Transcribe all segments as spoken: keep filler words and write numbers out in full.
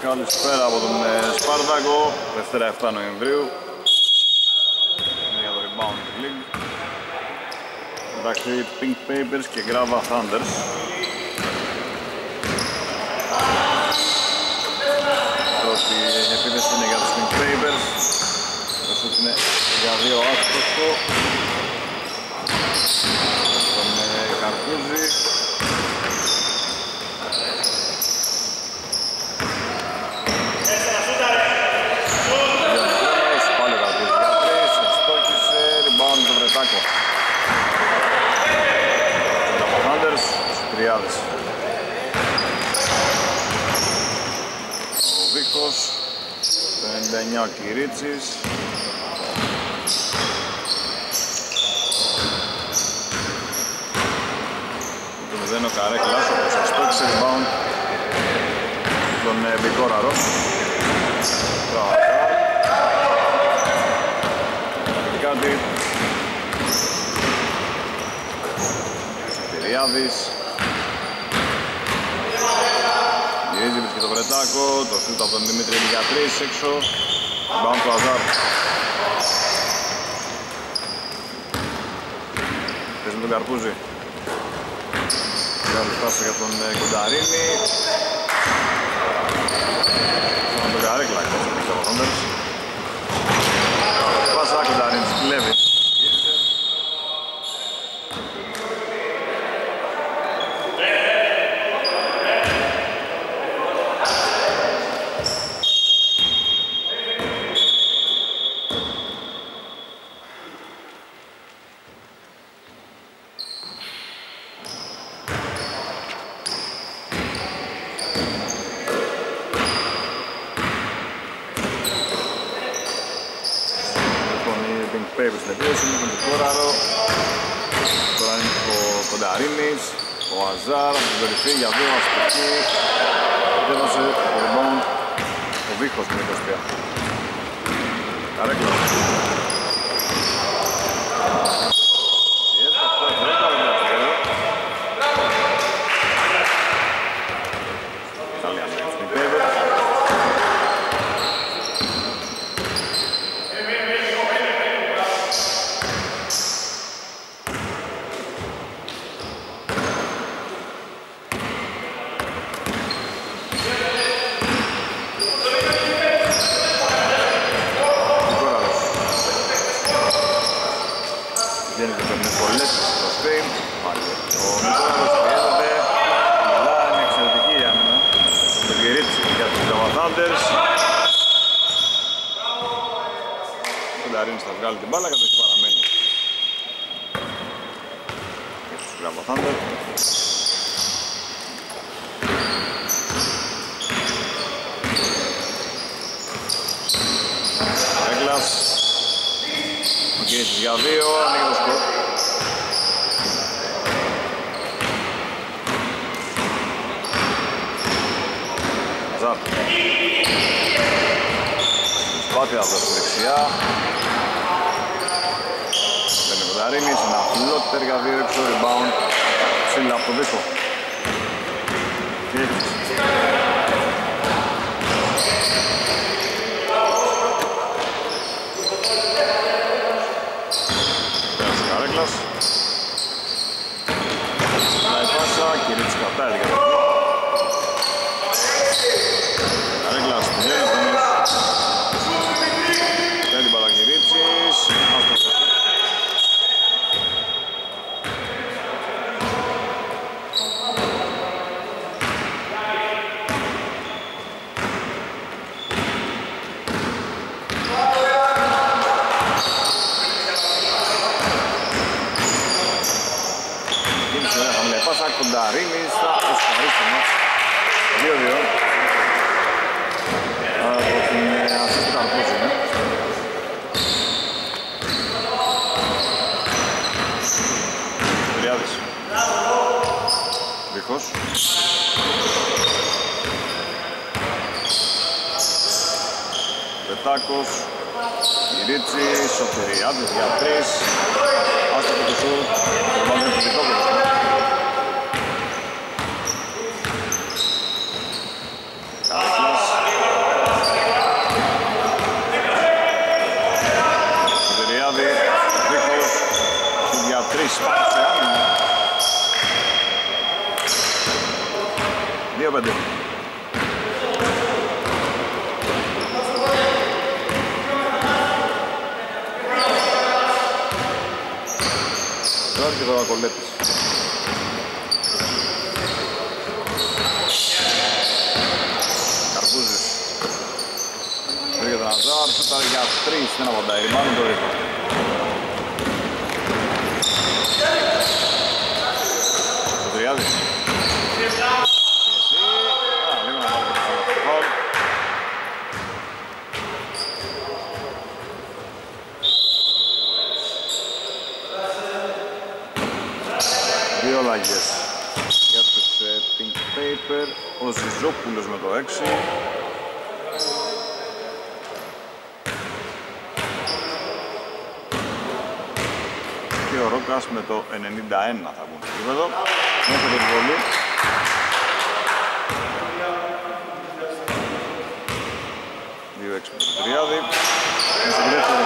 Καλησπέρα από τον Σπάρτακο, Δευτέρα εφτά Νοεμβρίου. Είναι για το Rebound League. Εντάξει, Pink Papers και Grava Thunders. Πρώτη επίθεση είναι για τους Pink Papers. Το σούτ είναι για δύο άστοχο. Τον Καρπούζη. Τριάδες. Ο Βίχος, το ενενήντα εννιά ο Κυρίτσης. Το μηδέν ο Καρέκλας, ο Σαστόκης, rebound τον Μπικόραρο. Κάτι. Τριάδης. Γυρίζει, βρίσκει το Βρετάκο, το σούτ από τον Δημήτρη για τρεις έξω. Rebound του Αζάρ. Παίζει με τον Καρπούζη. Κάνει πάσα για τον Κονταρίνη. Με τον Καρέκλα, έτσι από τον Θόντερς. Πάσα, Κονταρίνης κλέβει. Τώρα είναι ο Κονταρίνης, ο Αζάρ από την κορυφή για δύο αστική. Έδωσε το rebound ο Βίχος με είκοσι τρία. Καρέκλα. Πιέζεται αυτό, δεν τα βέβαια στο τέλος. Καλή αμέσως στην Πέιβερ. Θα βγάλει την μπάλα, κατοχή παραμένει και στους Grava Thunder. Έγκλας, ο Κυρίτσης για δύο, ανοίγει το σκορ. Αζάρ. Σπάθει θα δώσει δεξιά. Κονταρίνης, ένα φλότερ για δύο έξω, rebound, ψήλα από το Βίχο. Πέρασε Καρέκλας. Πάει πάσα, Κυρίτσης κρατάει για το Βίχο. Καρέκλας, πηγαίνει όμως. Πέντε μπαλά Κυρίτσης, άστος. Κονταρίνης θα εσκαρίσει το μάτς δύο δύο από την ασίστ του Καρπούζη. Τριάδης. Βίχος. Πετάκος. Κυρίτσης, Σωτηριάδης για τρεις. Άστα το κουσού. Το πάμε το δικό κουσού. πέντε. Ζάρ και τώρα Κολέτης. Καρπούζης. Βρήκε τον Αζάρ, σούταρε για τρεις, δεν απαντάει, μάλλον το ρίχνω. Το Τριάδης. Πιεσί. Α, λίγο να βάλει και το φάουλ. Δύο αλλαγές για τους ε, Pink Paper, ο Ζιζόπουλος με το έξι. Και ο Ρόκας με το ενενήντα ένα θα βγουν στο γήπεδο. Μέχρι την βολή. δύο έξι με το Τριάδη. Μέσα στη δεύτερη.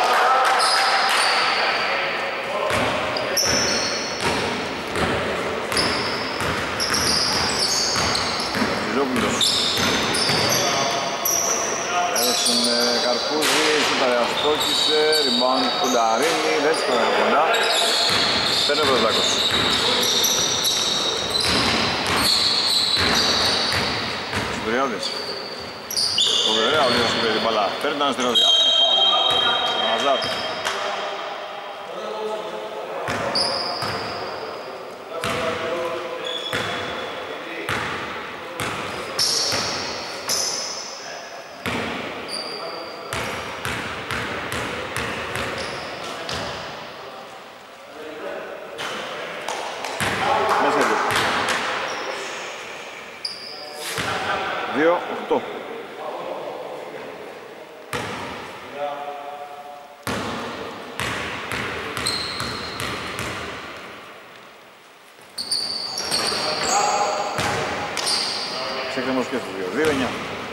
Έδωσαν Καρπούζη, σούταρε αστόχησε, rebound του Λαρίνη, δεν σκοράει κοντά. Παίρνει ο Βροντάκος. Συμπεριάδης. Ο Βερέα ο Λίγος κουμπέρει την μπαλά. Παίρνει τον Αστεροδιάδη με φάουλ. Ο Ναζάρ. δύο οκτώ. Ξεκρεμός και στους δύο, δύο εννιά.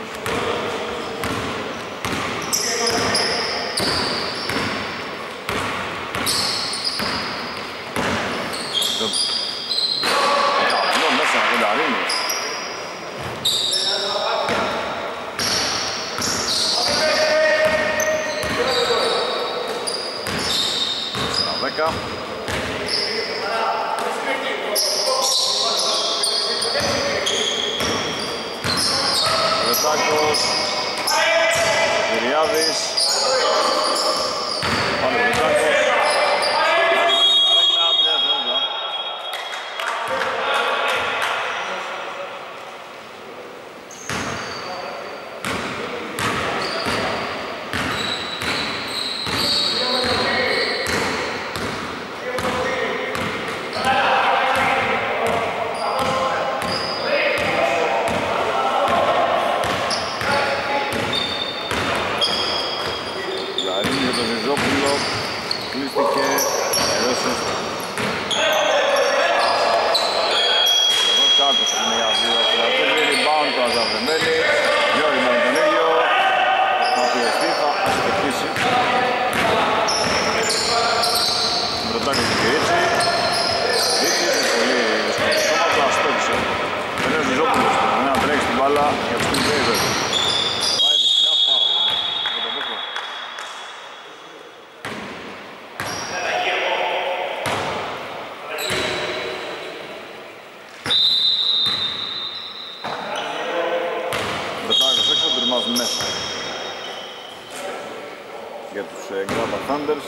Καλό μέσα να κονταρίνει. δέκα. Βετάκος, Κυριάδης, πάλι ο Βετάκος. Κλείστηκε, έδωσε εδώ κάτω είναι για δύο στρατεύει, rebound το Αζαβεμένη, δύο rebound τον ίδιο, θα πιεστεί, θα αστοχίσει. Μπροτάκος του Κυρίτσι, Κυρίτσι είναι πολύ δύσκολο σώμα, αλλά αστόχισε. Είναι ο Ζιζόπουλος, να τρέξει την μπάλα για τους Pink Paper. Πάει δεξιά, φάουλ, για τον Πούκο. Μέσα για τους ε, Grappa Thunders.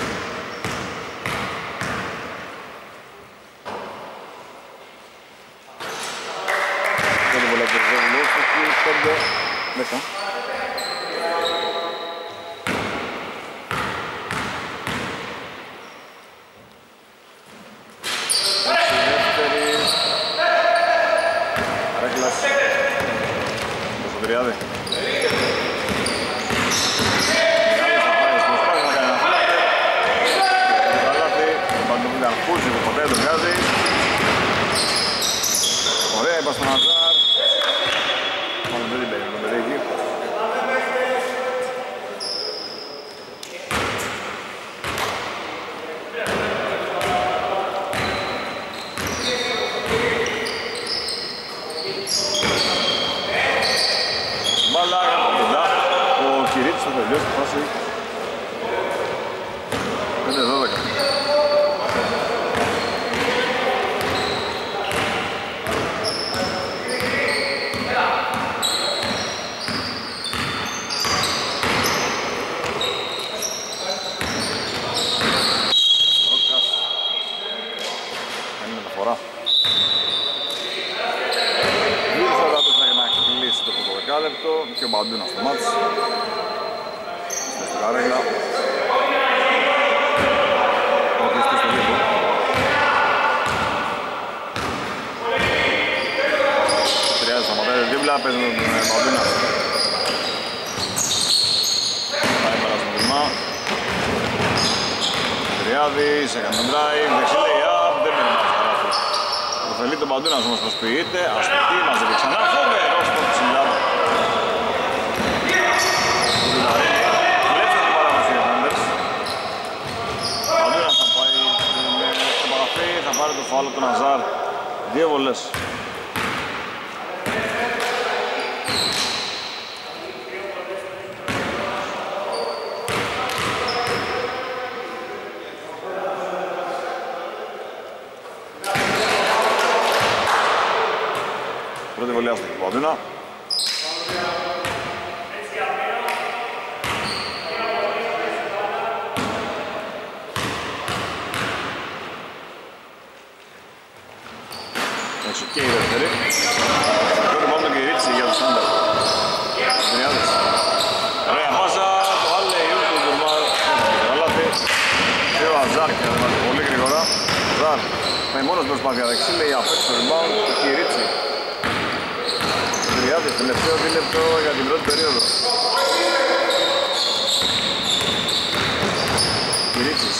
Και το βολέτε Ζεύλος εκεί πέντε δέκα. Δεύτερη Ρέκλας το Σωτηριάδη. Καρπούζη που ποτέ δεν βγάζει. Ωραία είπα στον Αζάρ. Μόνο δεν την παίρνει το παιδί εκεί. πέντε δώδεκα. Και ο Μπαντούνας στο μάτς. Στην καρέγλα. Ο Χριστός στο λίγο. Τριάδες σταματάει δίπλα, παίζει με τον Μπαντούνα. Πάει παρά στο βήμα. Τριάδης, έκανε τον drive, δεξί lay-up, δεν πήρε μάτς καλάθι. Προφελεί τον Μπαντούνας όμως προσποιείται, αστοχή, μαζεύει ξανά, φοβερό στο ψηλά. Θα πάρει το φάουλ του Ναζάρ. Δύο βολές. Πρώτη βολή άστοχη του Παντούνα. Και η δεύτερη. Πρώτη μόνο τον Κυρίτσι για το Σάντερ. Τριάδες. Ωραία πάσα, το άλλε ιού του Ντουρμάρ. Καλάθι. Και ο Αζάρ και θα πολύ γρήγορα. Αζάρ με μόνος προσπάθεια δεξί, λέει απ' έξω το rebound του Κυρίτσι. Τριάδες, τελευταίο δίλεπτο για την πρώτη περίοδο. Κυρίτσις.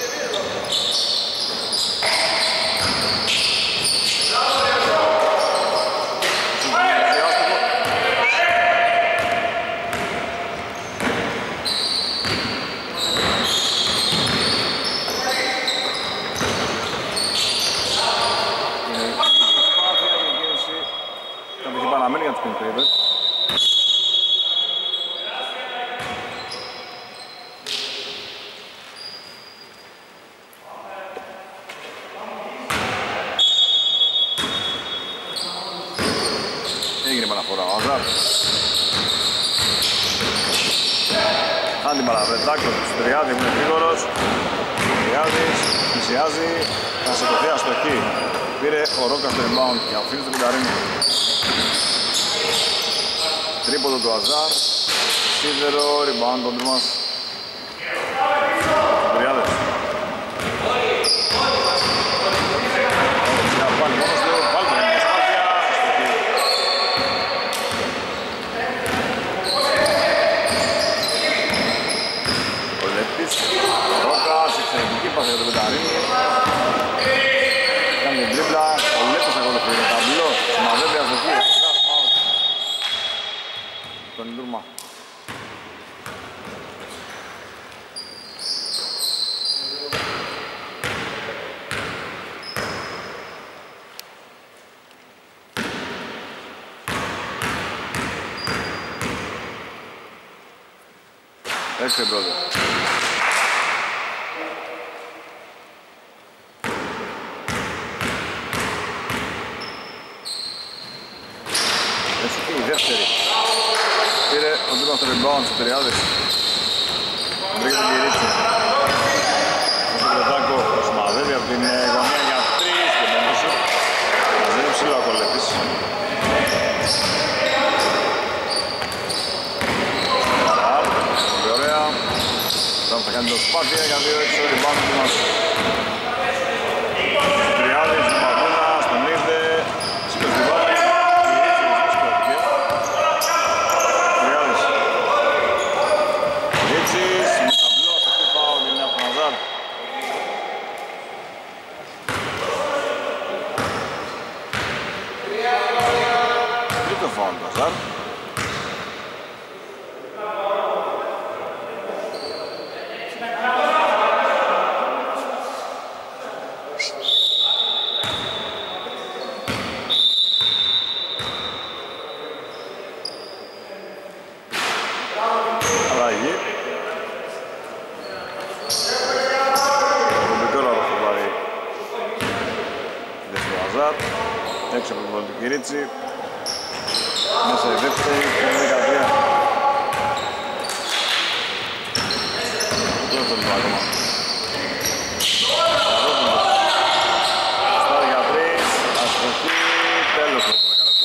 Έγινε παραφορά ο Αζάρ. Αν την παραβρετάκος του Τριάδη που είναι γρήγορος. Τριάδης, πλησιάζει, θα σηκωθεί αστοχή. Πήρε ο Ρόκα στο rebound και αφήνει στο Κουνταρίνι. Τρίποδο του Αζάρ. Σίδερο, rebound τον Τουρμάς. Τριάδες. Για πάλι μόνος του, πάλι το είναι προσπάθεια. Ο Λέπτης, ο Ρόκας, εξαιρετική πάση για τον Κουνταρίνι. Κάνει την τρίπλα, ο Λέπτης ακολουθεί το ταμπλό. Σημαδεύει αστοχή. Τον Τουρμά. Έξε πρώτα. Έτσι και η δεύτερη. Πήρε ο Τούρμας στο rebound στο Τριάδης. Βρήκε τον Κυρίτσι. Στο Κρετάκο το σημαδεύει από την γωνία για τρεις και πέντωση. Μαζεύει ψηλό ο Κολέτης. Πολύ ωραία. Τώρα θα κάνει το σπάθεια για δύο έξω rebound του μας. Τριάδης, ο Παπούνα, στον είδε. Σήκωσε την βάλη. Τριάδης. Ρίτσις, με ταμπλό, σε αυτή φάουλ είναι από τον Αζάρ. Τρίτο φάουλ του Αζάρ. Αζάρ, έξω από την βολή του Κυρίτσι. Μέσα η δεύτερη, δεκατρία. Το αυτό λίγο ακόμα. Στα δεκατρία, αστοχή, τέλος το δεκατρία.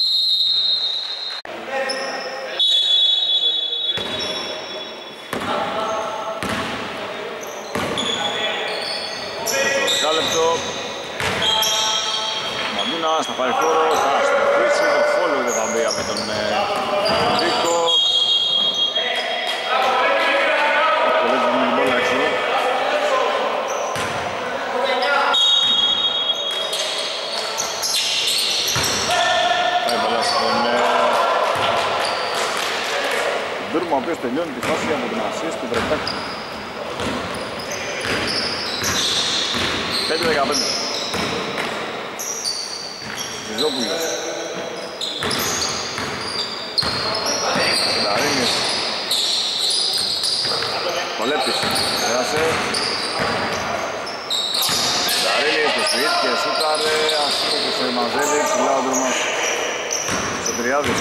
Μαντίνας θα πάρει χώρο, θα αστοχίσει, το follow δεν θα μπει από τον Βίκο. Το λέει την μπόλα έξω. Πάει μπαλά στον Ντούρμα, ο οποίος τελειώνει τη φάση από την ασίστ του Βρετάκη. πέντε δεκαπέντε. Ζόπουλος. Συνταρίνης. Κολέπτης. Πέρασε. Συνταρίνης στο σπιτ και σούταρε. Αστόχος σε μαζεύει. Ψηλά ο Ντρούμας. Στο τριάδες.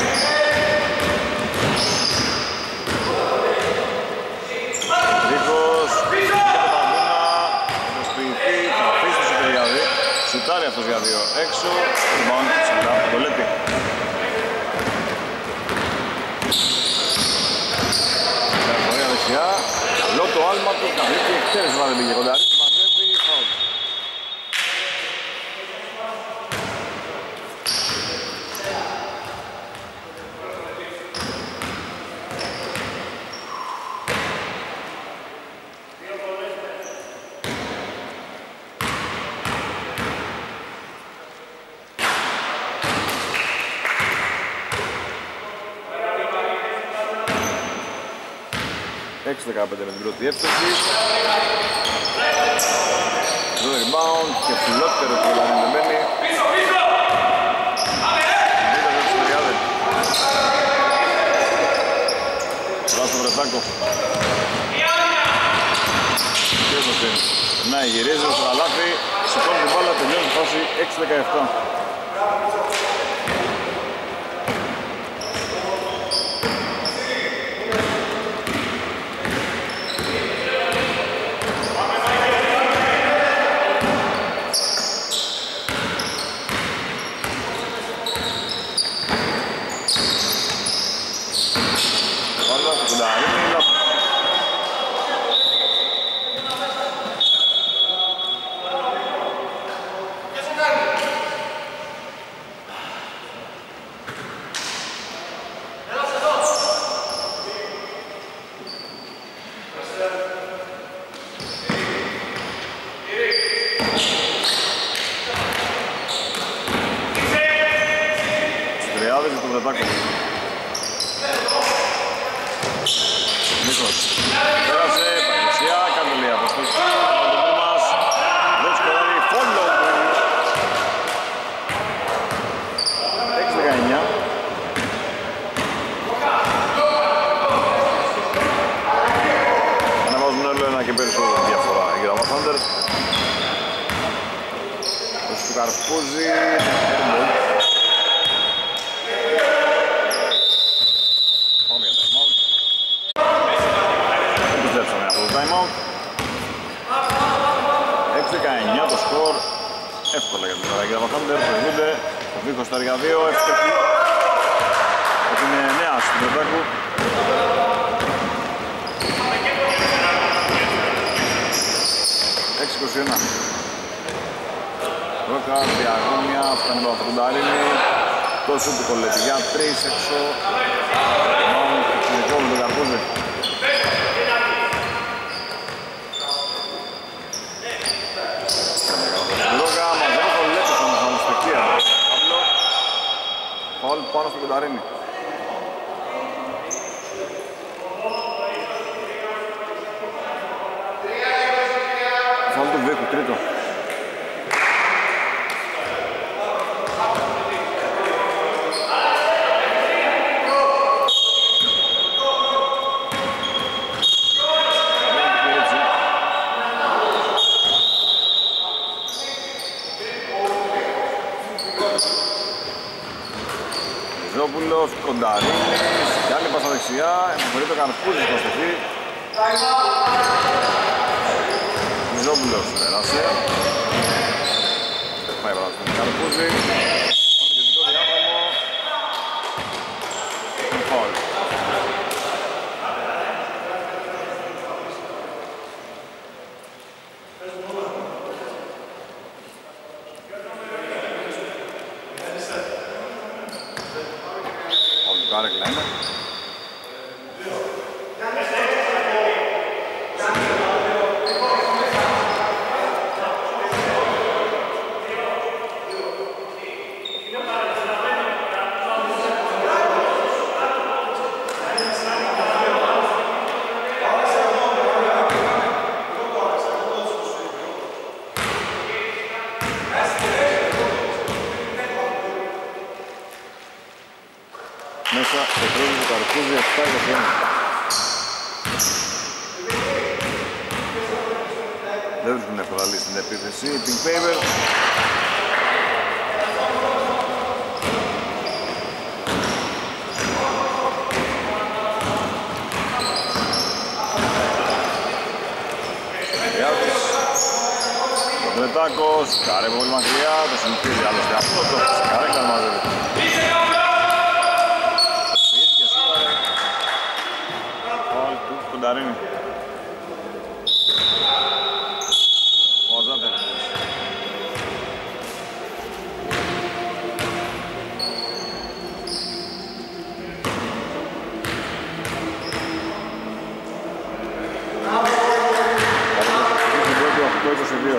Τρίκος. Σουτάρει αυτός για δύο έξω, rebound ψηλά από το Λέπι. Ωραία δεξιά, καλό το άλμα του, καλή και εκτέλεση να δεν πήγε κοντά. Μαζεύει, φάουλ. έξι δεκαπέντε με την πρώτη εύστοχη. Το rebound και φιλότερο που λένε δεν μένει. Βάζει τον Βρετάκο. Και έσωσε. Να γυρίζει στο καλάθι. Σηκώνει την μπάλα, τελειώνει τη φάση έξι δεκαεπτά. Καρπούζη, πάμε για time out. Επιστρέψαμε από το time out. έξι δεκαεννιά το σκορ. Εύκολα για την Καραγίδα Βαφάντερ. Προηγούνται ο Βίχος στα αργά δύο. Εύστοχη. Ότι είναι νέα στην Βρετάκου. έξι είκοσι ένα. Ρόκα, διαγώνια, φτάνει το Αφρονταρίνη. Τόσο του κολλέτη για τρεις έξω. Μάλλον το ξενικό με τον Καρπούζη. Ρόκα, μαζεύει το κολλέτη στον Αφρονταρίνη. Φαουλ πάνω στο Κονταρίνη. Φαουλ του Βίκου, τρίτο. δεξιά, εμφανίζει το Καρπούζης στο στεφί. Ζόμπουλος πέρασε. Πάει πάνω στον Καρπούζη. Παρτικετικό διάδρομο. Φάουλ. Φάουλ του Κάρεκλα είναι. Μέσα το τρόπο του Καρπούζη επτά είκοσι ένα. Δεν βρίσκουν εύκολα λύση στην επίθεση. Pink Paper. Γιάδης. Ο Τρετάκος. Κάρε πολύ μακριά. Το συνηθίζει άλλωστε αυτό. Το καρέκλα μαζεύει. Κονταρίνη. Ο Ζάντερ. οκτώ είκοσι δύο.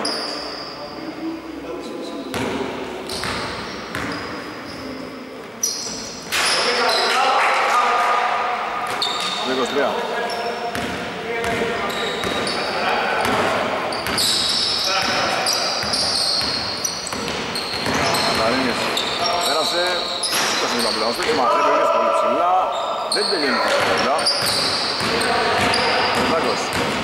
είκοσι τρία. Πέρασε, σήκωσε την παμπλά, ώστε και μαθαίνει είναι πολύ ψηλά. Δεν τελειώνει τα παμπλά. Τρετάκος.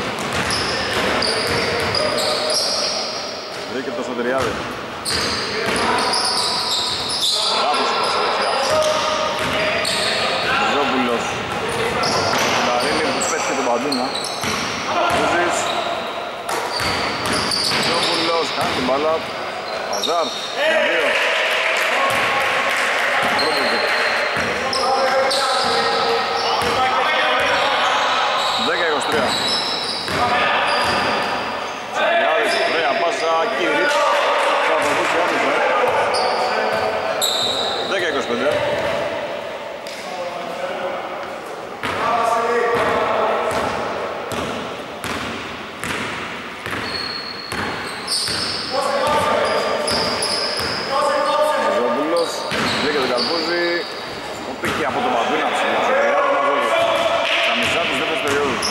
Βρήκε το Σωτηριάδη. Λάθος η πάσα δεξιά. Ζόμπουλος. Καρίνη που πέτυχε τον Παντούνα. Κούζης. Ζόμπουλος, κάνει την μπάλα. Αζάρ, για δύο. δέκα είκοσι τρία. Σωτηριάδης, ωραία πάσα, Κύριτ. Θα προβούσει άμεσα. δέκα είκοσι πέντε. Ζόμπουλος, βγήκε τον Καρπούζη. Πήγε από τον Παντούνα ψηλά. Σωτηριάδης μαζεύει. Τα μισά τους δεύτερες περιόδους.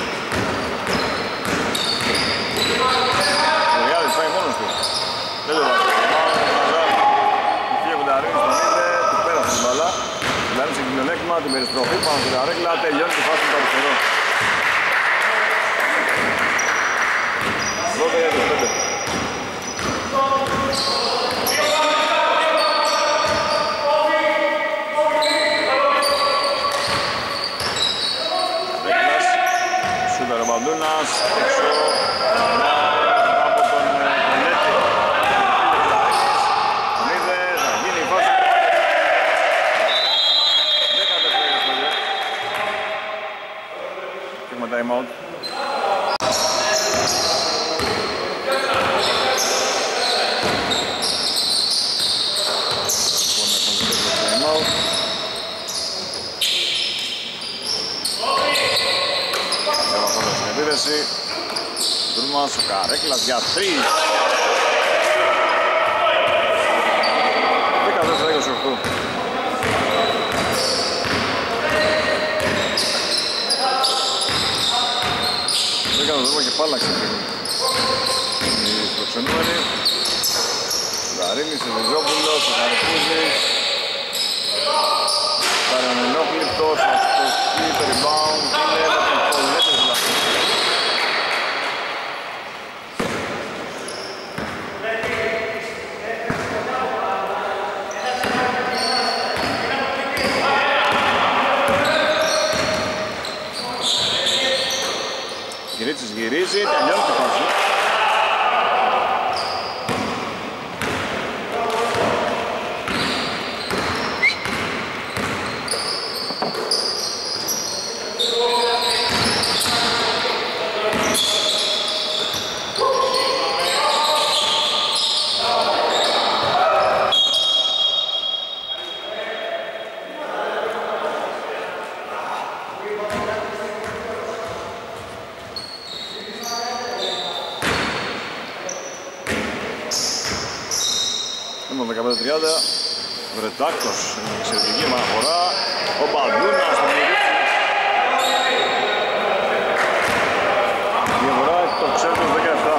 Σωτηριάδης πάει μόνος του. Δεν το βάζει. Φύγε ο Κονταρίνης τον είδε, του πέρασε την μπαλά. Κονταρίνης έχει πλεονέκτημα, την περιστροφή πάνω στην καρέκλα, τελειώνει τη φάση του αριστερό. δώδεκα είκοσι πέντε. Σούπερ ο Μπαντούνας, έξω, από τον Κολέτη. Τον είδε, θα γίνει η φάση. δέκα τέσσερα είκοσι πέντε. Και έχουμε time out. Επίδεση. Τούρμας, ο Καρέκλας για τρεις. δέκα τέσσερα είκοσι οκτώ. Έκανε το δρόμο και πάλαξε οι προξενούμενοι. Ο Γαρίνης, ο Βυζόπουλος, ο Καρπούζης. Πάρει ο Νενόχλητος, ο Αστοχή, το rebound, είναι με τον Κολέτη δηλαδή. Κυρίτσης γυρίζει, τελειώνει τη φάση. δεκαπέντε τριάντα, Βρετάκος, εξαιρετική μαγορά, ο Μπαντούνας στο Μυρίτσι. Η αγορά το ξέρετε δεκαεπτά.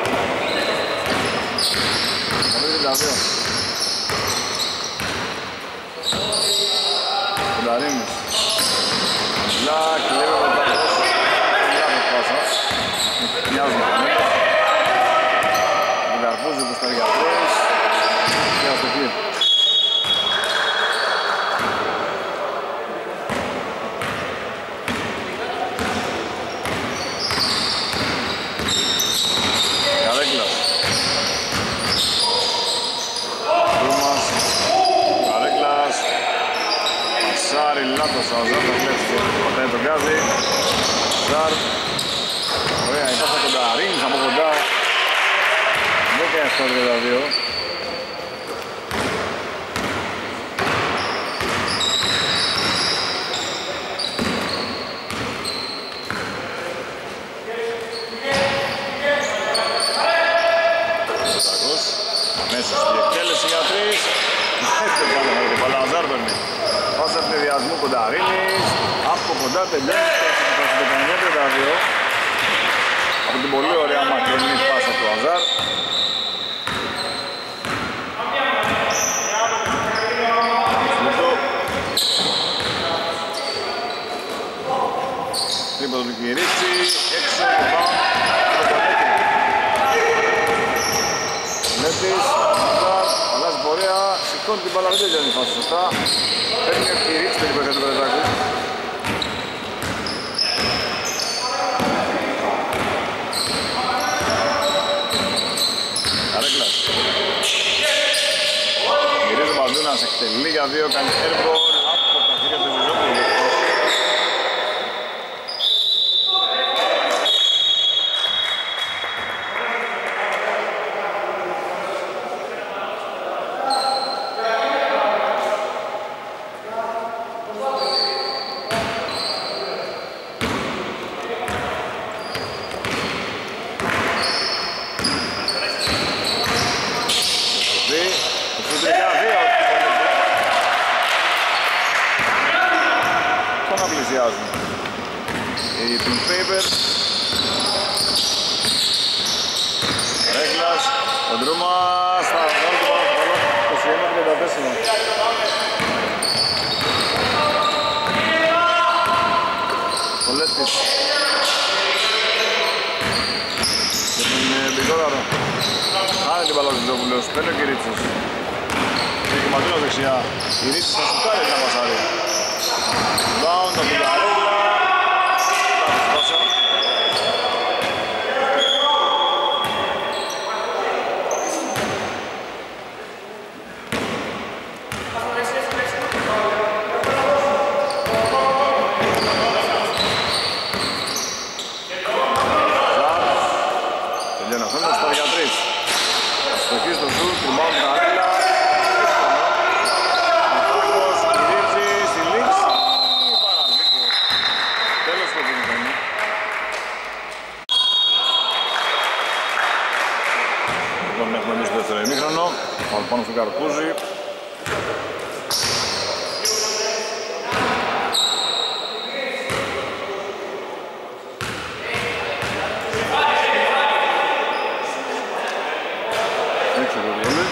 τριάντα δύο. Κουλαρίνης. Λα, κλέβει ο Βρετάκος. Λάθος πάσα. Μοιάζουν κανένας. Τον Καρπούζη που στα για τρεις. Και αστοχή. Καρέκλας. Τούμας. Καρέκλας. Μασάρι, λάθος, ο Αζάρ θα κλέψει και πατάει τον Γκάζι. Αζάρ. Ωραία, υπάρχει κοντά. Ρίνης από κοντά. δεκαεπτά τριάντα δύο. Αμέσως η εκτέλεση για τρεις. Δεύτερο πάνω από το Παλαζάρ παίρνει. Πάσα πληδιασμού Κονταρίνης. Από κοντά τελειώνει το δεκαεννιά τριάντα δύο. Από την πολύ ωραία μακρινή πάσα του Αζάρ. Τρίποντο του Κυρίτσι. Έξω πάνω. Λέτης, Αζάρ, αλλάζει πορεία, σηκώνει την μπάλα, δεν τελειώνει η φάση σωστά. Παίρνει ο Κυρίτσης τελικό για τον Περετάκου. Καρέκλας. Γυρίζει ο Μπαντούνας, εκτελεί για δύο, κάνει airball από τα χέρια του Ζιζόπουλου. Η Pink Paper. Ρέκλας, ο Ντρούμας θα βγάλει το πάνω είκοσι ένα τριάντα τέσσερα. Ο Λέτης για τον Μπιζόδαρο. Χάνει την Παλαζιτζόπουλος, παίρνει ο Κυρίτσος. Έχει Ματίνος δεξιά. Κυρίτσος θα σουτάρει να πασάρει. Rebound από την Καρέκλα. Τελειώνει αυτό, είναι στο δεκατρία. Αστοχή στο σουτ, rebound την Καρέκλα. Μαθάκος, Κυρίτσης, η λήξη. Παραλίγο. Τέλος το δίνει. Λοιπόν, έχουμε εμείς το δεύτερο ημίχρονο. Πάμε πάνω στον Καρπούζη. Έξω το διόλου.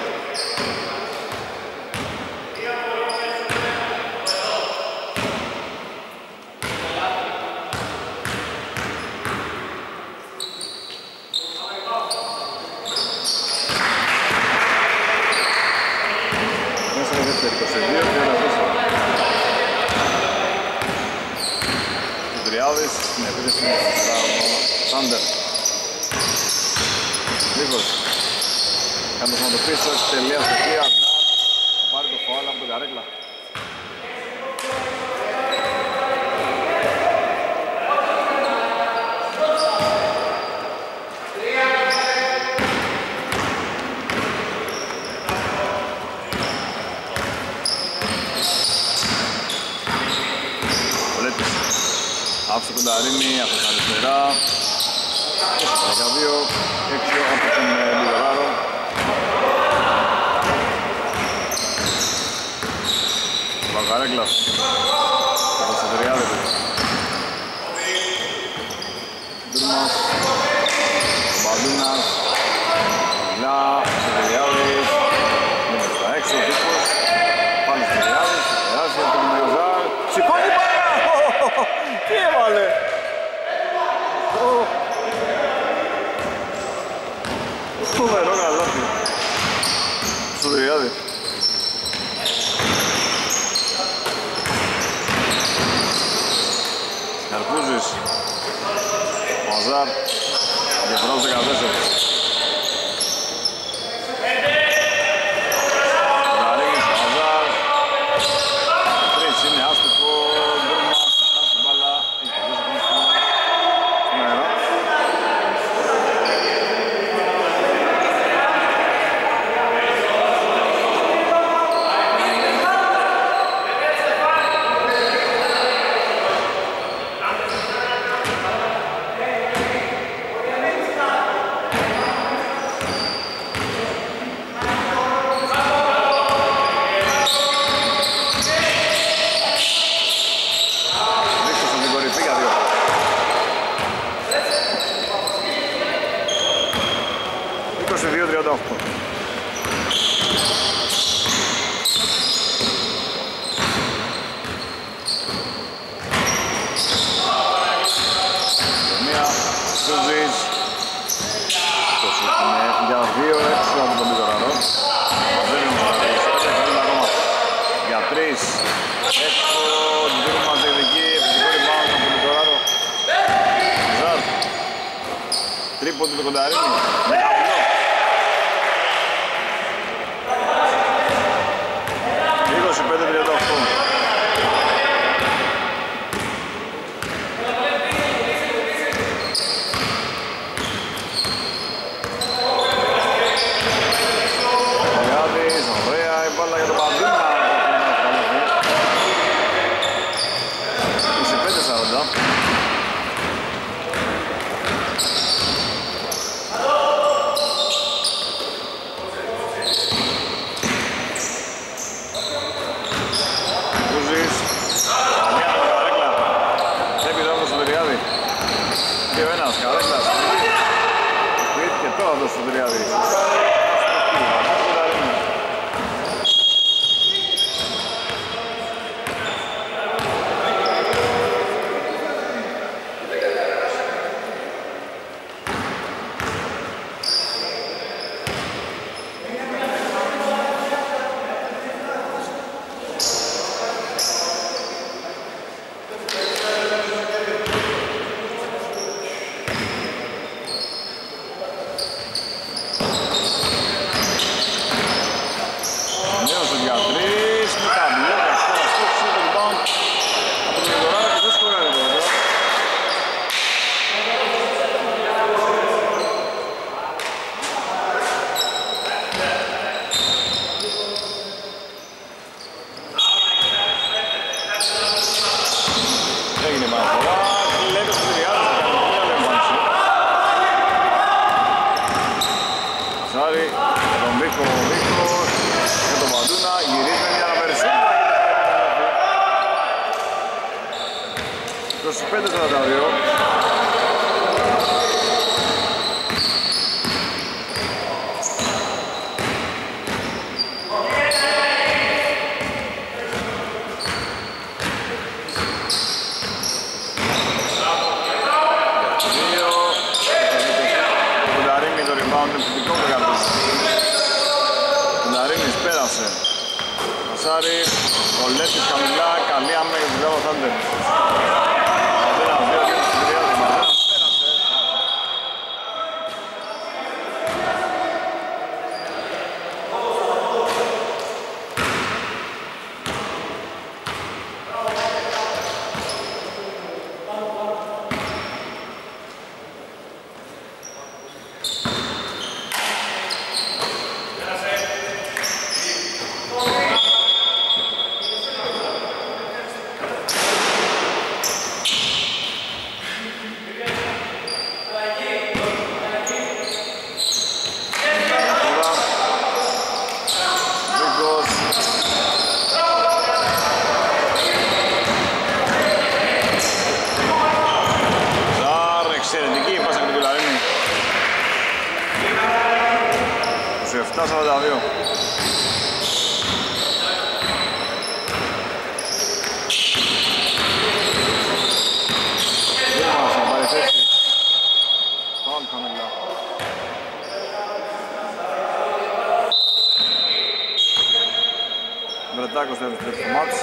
είκοσι δύο τριάντα τέσσερα. Κυριάδης στην επίθεση με Σάντερ. Λίγος. Κάνει το χρόνο το πίσω, τελεία στο εκεί, Αζάρ. Πάρει το φάουλ από την καρέκλα. Άφησε τον Ταρίνη από τα αριστερά. Για δύο, έξω από τον Μπιδεράρο. Ο Παγκαρέγκλας. Ο Σεφεριάδης. Ντούρμας. Ο Μπαντούνας. Μιλά. Ο Σεφεριάδης. Είναι στα έξω ο Δίκος. Πάλι ο Σεφεριάδης. Περάσει από τον Μεζάρ. Σηκώνει πάρα! Τι έβαλε! Φοβερό καλάθι. Στο Δριάδη. Καρπούζης. Ο Αζάρ. Διαφοράς δεκατέσσερα. Γαρίνης, ο Αζάρ. Τρεις είναι άστοχο. Ντούρμας, θα χάσει την μπάλα. Έχει τελειώσει ακόμα στην αέρα. Τρίποντι το Κονταρίνι. είκοσι πέντε τριάντα οκτώ. Γιάδης, ωραία η μπάλα για τον Παντίνα. είκοσι πέντε σαράντα. Στο Τριάδη. Τον Βίκο, ο Βίκος και τον Παντούνα γυρίζουν για να περισσεύει. είκοσι πέντε σαράντα δύο. Μασάρι, ο Λέτης χαμηλά, καλή άμυνα για την Γάβα Θάντερ. Μαντέρας δύο δύο στην τρία, ο Μαντέρας πέρασε. δοκίμασε με την Κουλαρίνη. είκοσι επτά σαράντα δύο. Δήμας να πάρει θέση. Φάουλ χαμηλά. Βρετάκος θα επιστρέψει στο μάτς.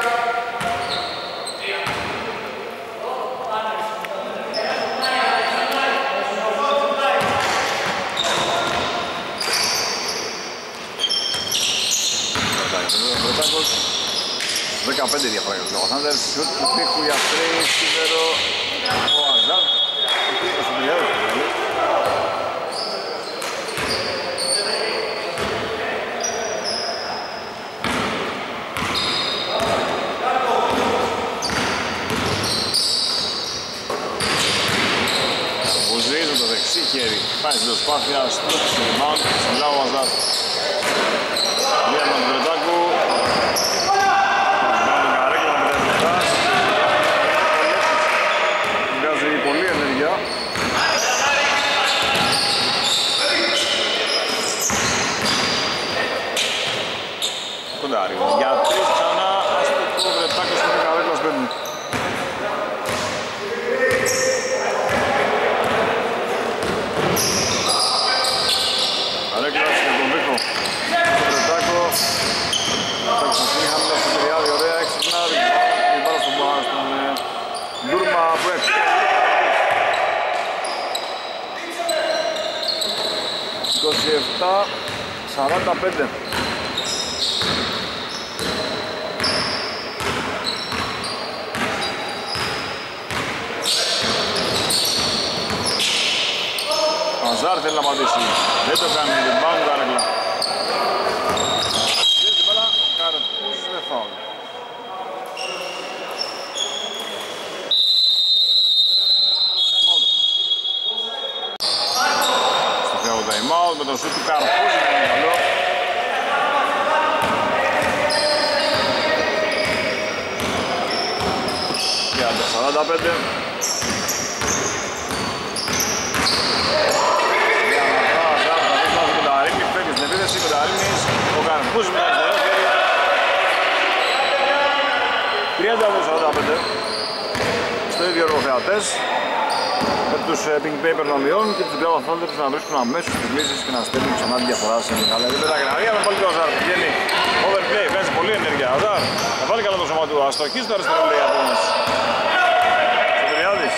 Βρετάκος δεκαπέντε διαφορά για τους Λογοθάντερς. Σουτ του τείχου για τρεις, σίδερο ο Αζάρ. Βουζής με το δεξί χέρι. Πάει στην προσπάθεια στο rebound. Συλλά ο Αζάρ. Μία με τον Βρετάκου. Βγάζει πολλή ενέργεια. Κοντάρι. Για τρεις ξανά. Αστικό Βρετάκος στο δεκαρέκλας πέντε. Αρέκλας και τον Βίκο. Στον Βρετάκο. Βρετάκος θα φύγει χαμηλά στο Κυριάδη. Ωραία έξυπνα. Η μπάλα στον Ντούρμα που έχει. είκοσι επτά σαράντα πέντε. Αζάρ θέλει να απαντήσει. Δεν το κάνει, δεν πάμε τα ρεγλά. Και την μπάλα, Καρπούζης με φάουλ. Στο φιάγο time out με τον σούτ του Καρπούζη με τον καλό. Για τα σαράντα πέντε. Με τα Αρίνης, ο Καρπούς με τα αριστερό χέρι. τριάντα δύο σαράντα πέντε στο ίδιο εργοθεατές, με τους Pink Paper να μειώνουν και τους Global Thunders να βρίσκουν αμέσως τις λύσεις και να στέλνουν ξανά τη διαφορά σε μεγάλα επίπεδα. Γραγρία με πάλι και ο Αζάρ πηγαίνει overplay, βγάζει πολλή ενέργεια. Ο Αζάρ θα βάλει καλά το σώμα του, αστοχίζει το αριστερό λέει Απόλλωνας. Στο Τριάδης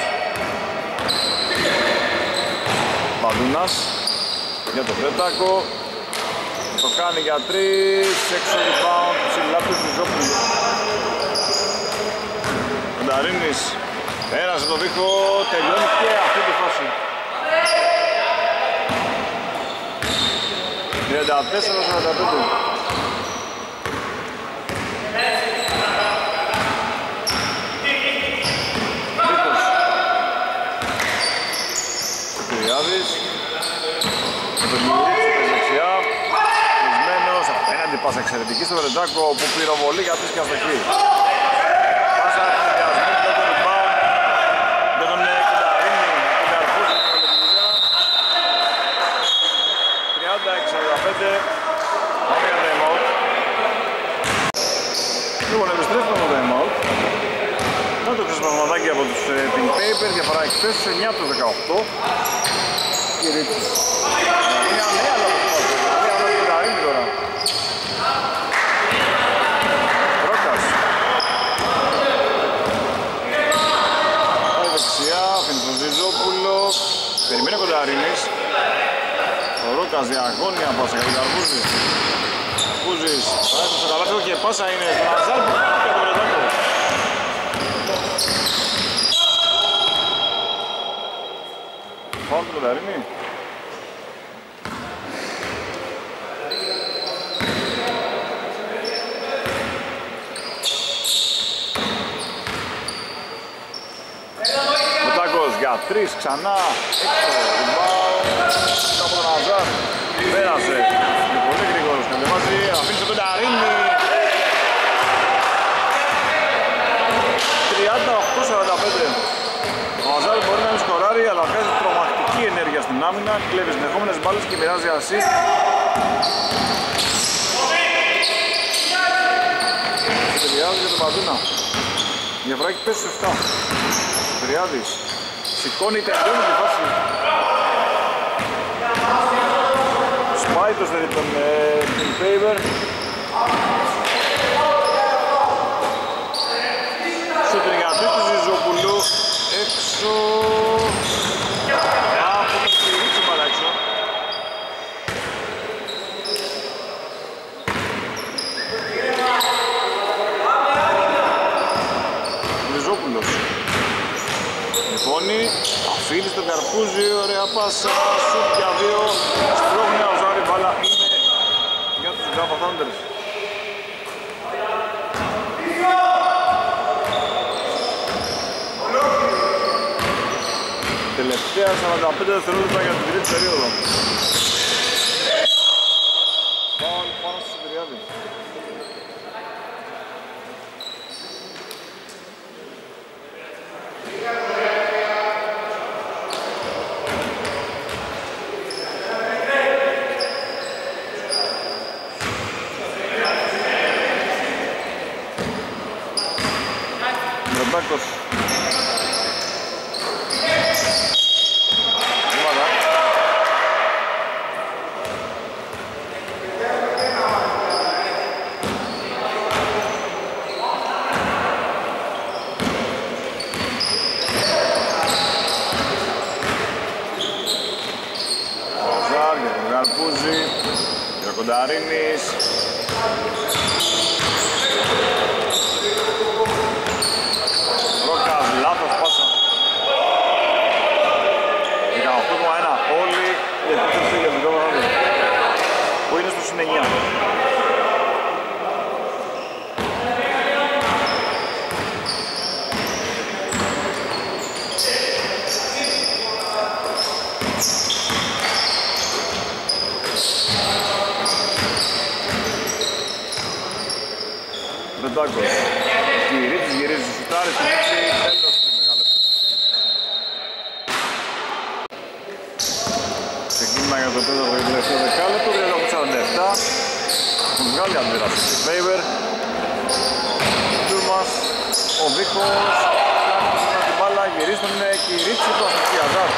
Μπαλούνας για τον Βρετάκο. Το κάνει για τρεις, έξω rebound, ψηλά του Ζιζόπουλου. Ο Νταρίνης πέρασε το δίχο, τελειώνει και αυτή τη φάση. τριάντα τέσσερα σαράντα πέντε. Δίχος. Κυριάδης. Με τον Μιουρίτσι δεξιά. Απέναντι πάσα εξαιρετική στο Βρετάκο που πυροβολεί για τρεις και αστοχή. Πάσα συνδυασμένη με τον rebound με τον Κονταρίνη, τον Καρπούζη με την Λεπιδιά. τριάντα έξι σαράντα πέντε. Πάμε για time out. Λοιπόν, επιστρέφουμε από time out. Να το ξεσπασματάκι από τους Pink Paper, διαφορά έχει πέσει στους εννιά από τους δεκαοκτώ. Και ρίξεις. Μια νέα αλλά το σπάσω. Μια νέα τον Κονταρίνη τώρα. Αφήνει τον Ζιζόπουλο, περιμένει ο Κονταρίνης. Ο Ρούκας διαγώνια πάσα για τον Καρπούζη. Καρπούζης, θα έρθει στο καλάθι και πάσα είναι στον Αζάρ που και τον Βρετάκο. Φάουλ του Κονταρίνη. Για τρεις ξανά, έξω, rebound, από τον Αζάρ, πέρασε, είναι πολύ γρήγορος, κατεβάζει, αφήνει στον Κονταρίνη. τριάντα οκτώ σαράντα πέντε. Ο Αζάρ μπορεί να είναι σκοράρει, αλλά βγάζει τρομακτικά. στην άμυνα, κλέβει συνεχόμενες μπάλες και μοιράζει assist. Συμπεριάδης για τον Παντούνα. Η διαφορά έχει πέσει στους επτά. Συμπεριάδης σηκώνει, τελειώνει τη φάση. Σπάει το στερί τον Bill Faber. Σούτρι για τρεις του Ζιζοπουλού έξω. Από τον Κυρίτσι μπάλα έξω. Ζιζοπουλός Λιβώνει, αφήνει στον Καρπούζη, ωραία πάσα, σουτ για δύο. Σπρώχνει ο Ζάρη, μπάλα είναι για τους Γκάμπα Thunders. Τελευταία σαράντα πέντε δευτερόλεπτα για την τρίτη περίοδο. Φάουλ πάνω στο Συμπεριάδη. Μπροντάκος. Κονταρίνης. Ρόκας, λάθος πάσα. δεκαοκτώ κόμμα ένα όλοι η επίθεση για τον Γκάμπα που είναι στο συν εννιά. Μπροντάκος, Κυρίτης γυρίζει, σουτάρει, σουτάρει, τέλος του δεκαλέπτου. Ξεκίνημα για το τέταρτο και τελευταίο δεκάλεπτο, τριάντα οκτώ σαράντα επτά. Έχουν βγάλει αντίδραση στη Faber. Τούρμας, ο Βίκος, κάνει την μπάλα, γυρίζει τον Κυρίτη, το αστοχή Αζάρ.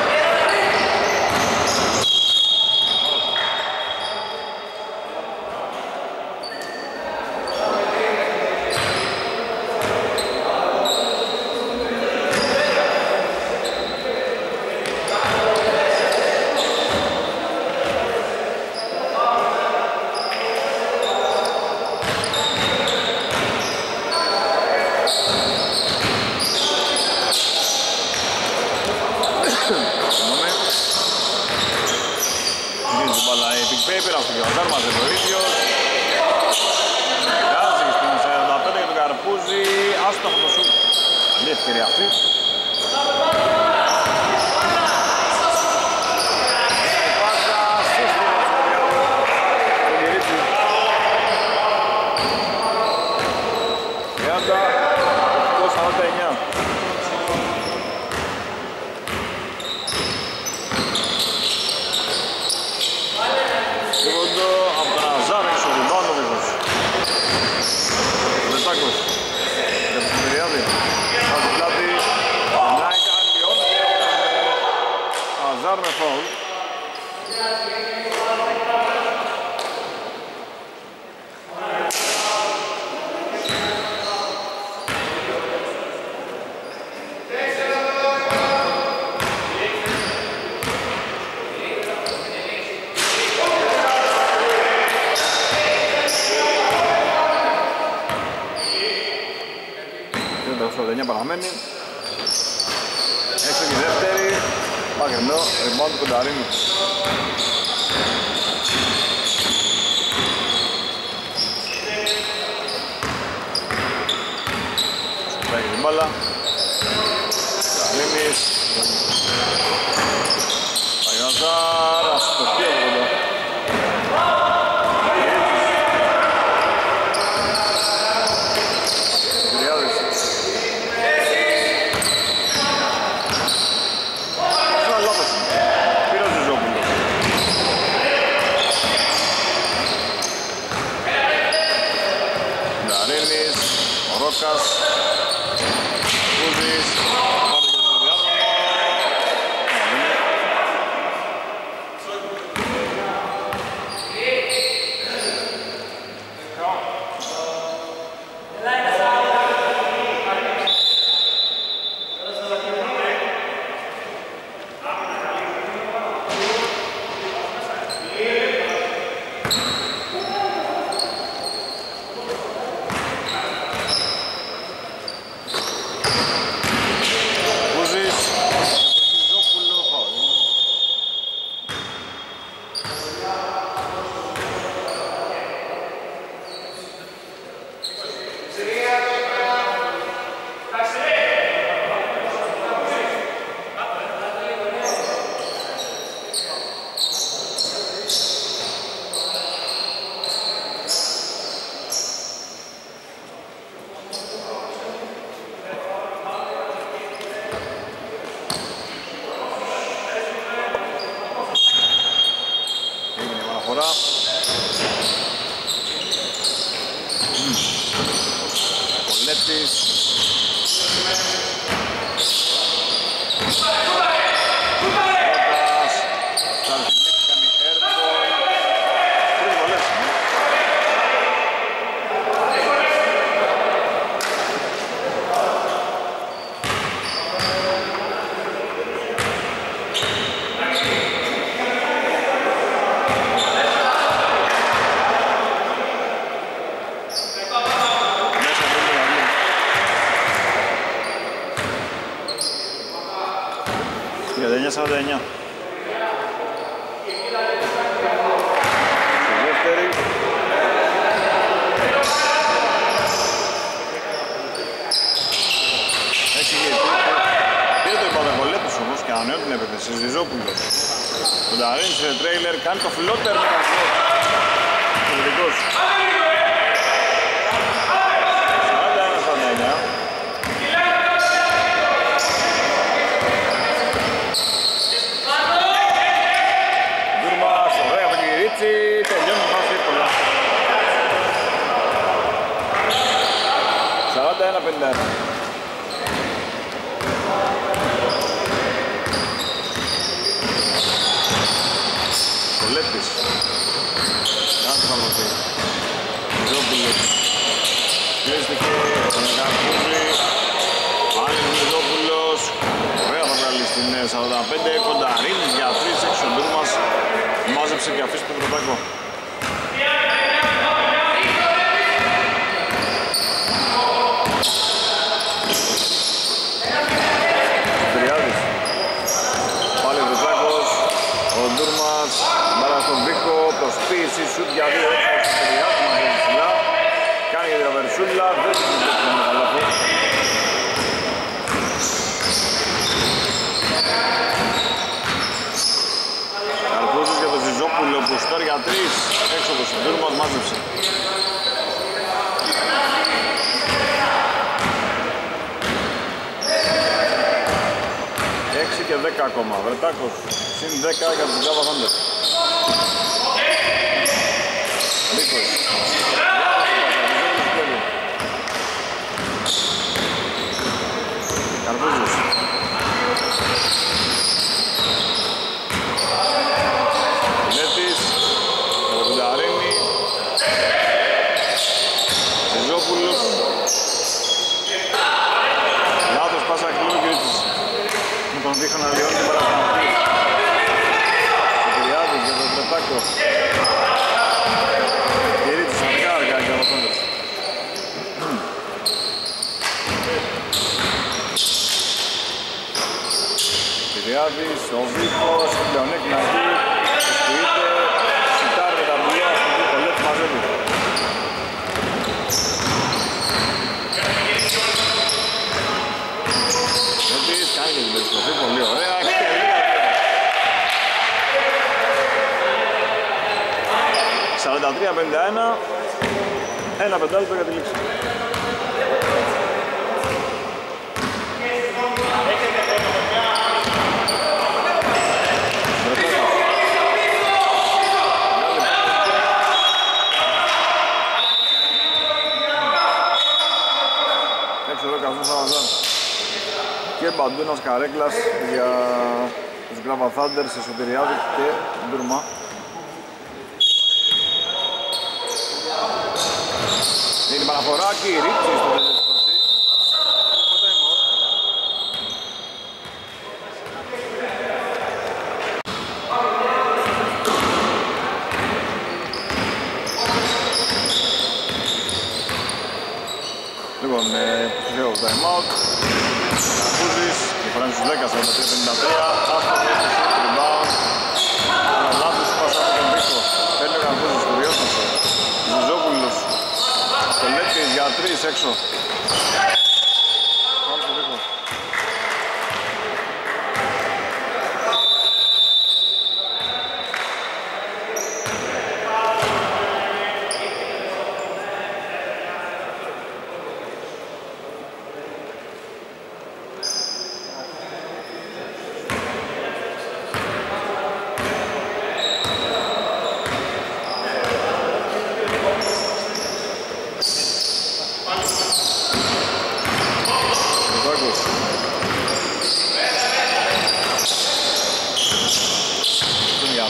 Παραμένει έξω και η δεύτερη, μακρινό, rebound του Κονταρίνου. Σπάει την μπάλα, Κονταρίνης, Παγιαζάρ, αστοχή εδώ. διαφορά. Πολέτης. Ρώτας. Τσαρζινίκη κάνει airball. Τρεις βολές. τριάντα εννιά σαράντα εννιά. Στη δεύτερη. Έχει γύρει. Πήρε το υπαδεκολέτους όμως και ανανεώνει την επίθεση. Ζιζόπουλος. Ο Νταρίνης σε τρέιλερ κάνει το φλότερ με καθώς. Τελετικός. σαράντα ένα σαράντα εννιά. Τελειώνει φάση εύκολα. σαράντα ένα πενήντα ένα. Κολέτης. Κάθε φαλωτή. Ζόπουλος. Κλείστηκε τον Καρπούζη. Πάλι ο Ζόπουλος. Ωραία θα βγάλει στην σαράντα πέντε. Κονταρίνης για τρεις έξω τον μας. Μάζεψε και αφήσει τον Πρωτάκο. Τριάδης. Πάλι ο Πρωτάκος. Ο Ντούρμας. Μπάρα στον Βίκο. Προσποίηση. Σουτ για δύο έξω στο Τριάδη. Μαζί ψηλά. Κάνει για διαβερσούλα. Δεν του δείχνει με καλάθι. Καρπούζος για τον Ζιζόπουλο που στόρει για τρεις. Έξω το Ντούρμας μάζεψε. έξι και δέκα ακόμα. Βρετάκος. Συν δέκα για τον Τζάβα Θάντερ. Νίκος. Καρπούζος. Νέτης. Κονταρίνη. Ζιζόπουλος. Λάθος πάσα κλείνει και έτσι. Με τον δείχνω να λιώνει την παραπάνω. Κυριάδης για τον Τρετάκο. Κυρίτης αργά αργά για τον Κόντος. Κυριάδης, ο Βίκος, ο Πλεονέκ να δει. Συστηρείται, σιτάρει με τα μπουλιά, στον Βίκο, λέτε μαζεύει. Νέτης, κάνει και την περιστροφή, πολύ ωραία. Και λίγα σαράντα τρία πενήντα ένα, ένα πεντάλεπτο για τη λήξη. Και Μπαντούνας Καρέκλας για τους Γκράβα Θάντερ σε Σωτηριάδη και Ντουρμά. Είναι η παραφορά και η Ρίτσι στο τέλος. Λοιπόν, ψηφέω time out. Καρπούζης, διαφορά στους δέκα, σαράντα τρία πενήντα τρία. Άστο τρέχει στο rebound. Λάθος πάσα από τον Βίκο. Παίρνει ο Καρπούζης, του Ριώσνασε. Ζιζόπουλος. Κολέτης για τρεις έξω. Πάμε στο Βίκο.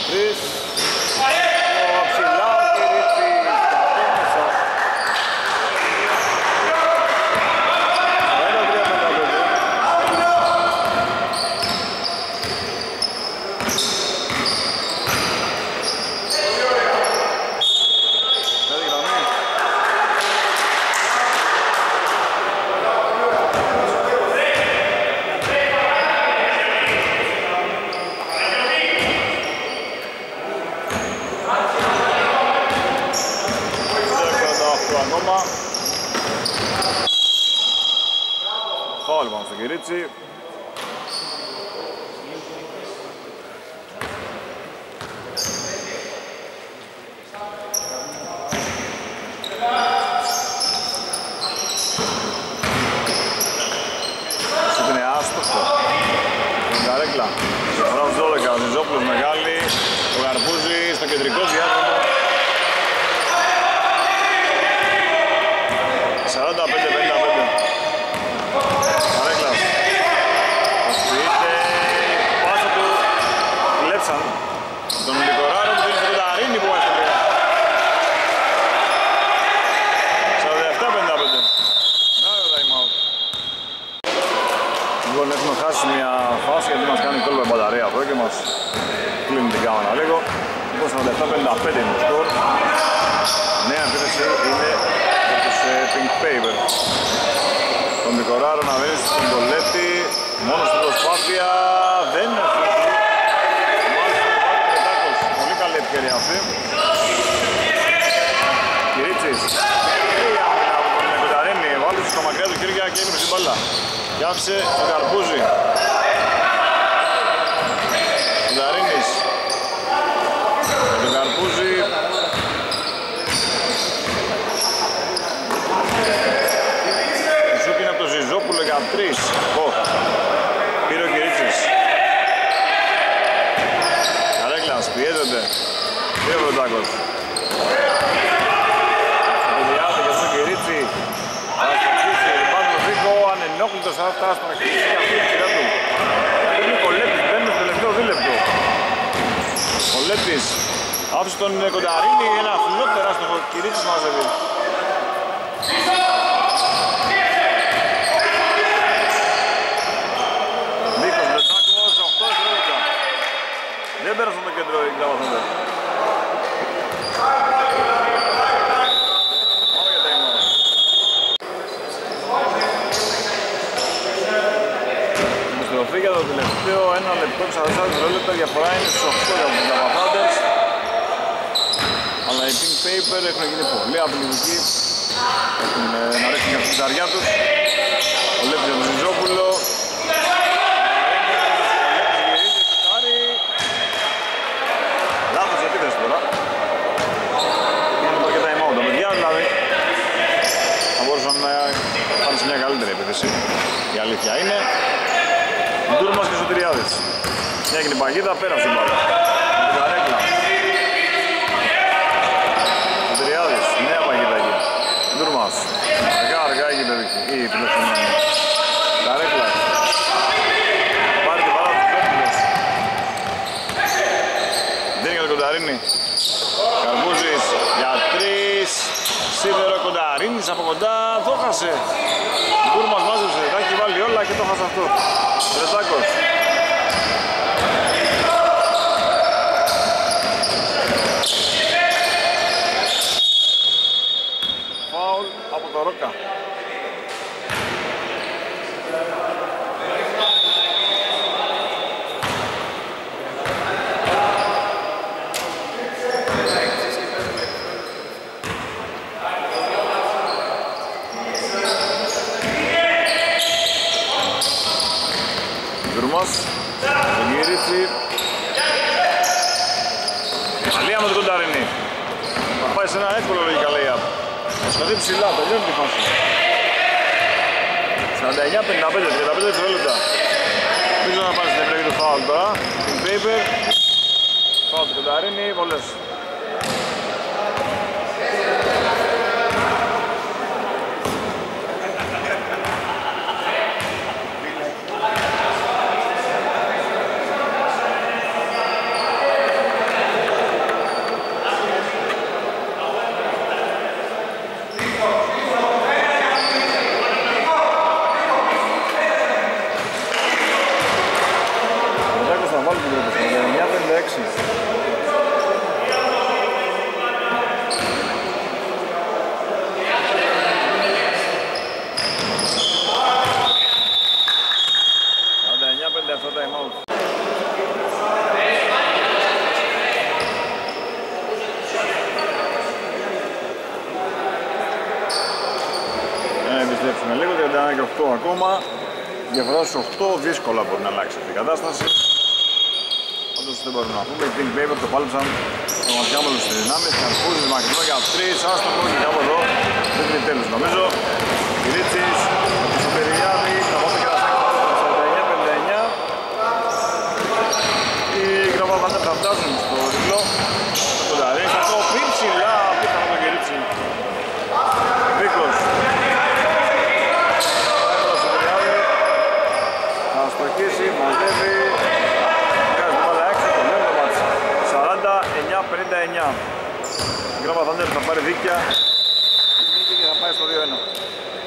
τρεις. Ο ψηλά ο Κυρίτσης, αυτό μέσα. σαράντα τρία πενήντα πέντε. Φάουλ πάνω στο Κυρίτσι. Αυτό είναι άστοχο. Καρέκλα. Φορά δώδεκα, ο Ζιζόπουλος μεγάλη. Ο Γαρπούζης στο κεντρικό διάδρομο. σαράντα πέντε πενήντα πέντε. Καρέκλας. Ασκουείται η πάσα του. Κλέψαν τον Νικοράρο που δίνει στον Ταρίνη που βάζει τελεία. σαράντα επτά πενήντα πέντε. Να το time out. Λοιπόν, έχουμε χάσει μια φάση γιατί μας κάνει κόλπο η μπαταρία αυτό και μας κλείνει την κάμερα λίγο. Λοιπόν, σαράντα επτά πενήντα πέντε είναι το σκορ. Νέα επίθεση είναι για τους Pink Paper. Τον Νικοράρο να βαίνει στον Τολέτη, μόνο στην προσπάθεια, δεν είναι αυτή. Μάλιστα υπάρχει πετάκος, πολύ καλή ευκαιρία αυτή. Κυρίτσης, η άμυνα από τον Κονταρίνη, βάλει στα μακριά του χέρια και είναι στην μπάλα. Και άφησε τον Καρπούζη. Κονταρίνης, τον Καρπούζη. Είναι από το Ζιζόπουλο για τρεις. Oh. Πήρε ο Κυρίτσης. Καρέκλας, πιέζεται. Πήρε ο Βροντάκος. Παιδιάδε για τον Κυρίτσι. Θα αστοχίσει, ριμπάνει τον Βίκο, ανενόχλητος θα φτάσει να χτίσει και αυτή τη σειρά του. Είναι ο Λέπτης, μπαίνει στο τελευταίο δίλεπτο. Ο Λέπτης άφησε τον Κονταρίνη, ένα φλό τεράστιο Κυρίτσης μαζεύει. Δεν πέρασαν το κέντρο οι κλαβαθόντε. Πάμε για τα ήμουν. Επιστροφή για το τελευταίο ένα λεπτό και σαράντα δευτερόλεπτα, διαφορά είναι στους οκτώ για τους κλαβαθόντες. Αλλά οι Pink Paper έχουν γίνει πολύ απειλητικοί. Έχουν να ρίχνουν για την καρδιά τους. Ο Λέπτης για τον Ζιζόπουλο. Μια καλύτερη επίθεση, η αλήθεια είναι. Ντούρμας και Σωτηριάδης. Μια έγινε παγίδα, πέρασε την μπάλα. Την Καρέκλα. Σωτηριάδης, νέα παγίδα εκεί. Ντούρμας. Αργά, αργά έχει η επιλεξομένη. Καρέκλα. Πάρει την μπάλα του Ζόπουλος. Δίνει για τον Κονταρίνη. Καρπούζης για τρεις. Σίδερο Κονταρίνης από κοντά, το χάσε. Γκούρμας μάζεψε, τα έχει βάλει όλα και το χάσε αυτό. Ρετάκος. Φάουλ από το Ρόκα. Τον Κυρίτσι. Αλία με τον Κονταρίνη. Θα πάει σε ένα εύκολο λογικά lay-up. Θα σκοτεί ψηλά, τελειώνει τη φάση. σαράντα εννιά πενήντα πέντε, τριάντα πέντε δευτερόλεπτα. Δεν ξέρω να πάει στην επιλογή του φάουλ τώρα. Pink Paper. Φάουλ του Κονταρίνη, βολές. έξι. σαράντα εννιά πενήντα επτά time out. Επιστρέψουμε λίγο, τριάντα ένα και οκτώ ακόμα. Διαφορά στους οκτώ δύσκολα μπορεί να αλλάξει αυτή η κατάσταση. Όντως δεν μπορούμε να πούμε. Οι Pink Paper το πάλεψαν πραγματικά με όλες τις δυνάμεις. Καρπούζης μακρινό για τρεις, άστοχο και κάπου εδώ. Δεν είναι τέλος νομίζω. Κυρίτσης, από τον Περιάδη, θα πάμε και ένα σάκο σαράντα εννιά πενήντα εννιά. Οι Γραβαβάντα θα φτάσουν στο διπλό. Το Νταρίνς, αυτό πριν ψηλά, πίθανο τον Κυρίτσι. Βίκος. Θα στοχίσει, μαζεύει. Κάνει την μπάλα έξω, το λέμε το μάτς. σαράντα εννιά πενήντα εννιά. Η Γραβαβάντα θα πάρει δίκαια. Η νίκη και θα πάει στο δύο ένα.